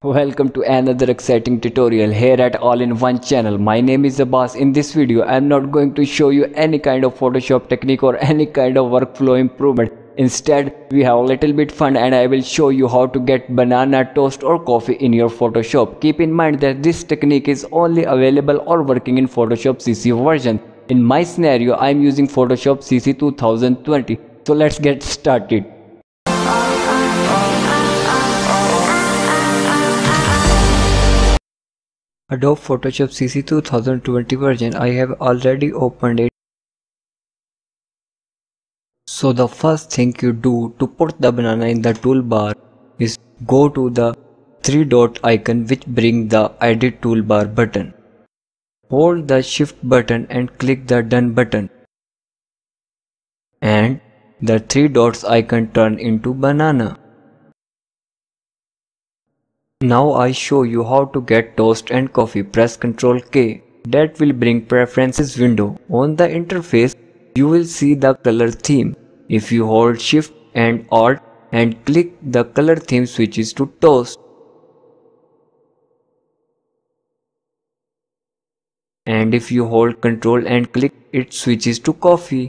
Welcome to another exciting tutorial here at All-in-One channel. My name is Abbas. In this video, I am not going to show you any kind of Photoshop technique or any kind of workflow improvement. Instead, we have a little bit fun and I will show you how to get banana toast or coffee in your Photoshop. Keep in mind that this technique is only available or working in Photoshop CC version. In my scenario, I am using Photoshop CC 2020. So let's get started. Adobe Photoshop CC 2020 version, I have already opened it. So the first thing you do to put the banana in the toolbar is go to the three dot icon which bring the edit toolbar button. Hold the shift button and click the done button. And the three dots icon turn into banana. Now I show you how to get toast and coffee. Press Ctrl K. That will bring preferences window. On the interface, you will see the color theme. If you hold Shift and Alt and click, the color theme switches to toast. And if you hold Ctrl and click, it switches to coffee.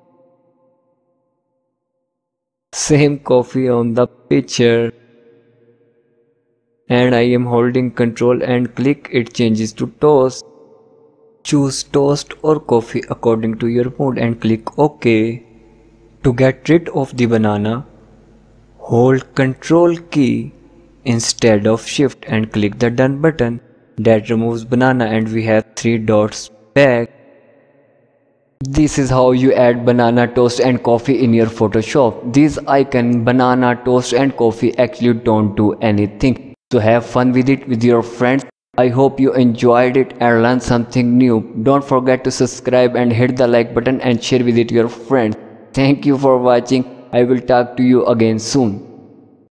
Same coffee on the picture. And I am holding Ctrl and click, it changes to toast. Choose toast or coffee according to your mood and click OK. To get rid of the banana, hold Ctrl key instead of Shift and click the done button. That removes banana and we have three dots back. This is how you add banana toast and coffee in your Photoshop. These icons banana toast and coffee actually don't do anything. So have fun with it with your friends. I hope you enjoyed it and learned something new. Don't forget to subscribe and hit the like button and share with it your friends. Thank you for watching. I will talk to you again soon.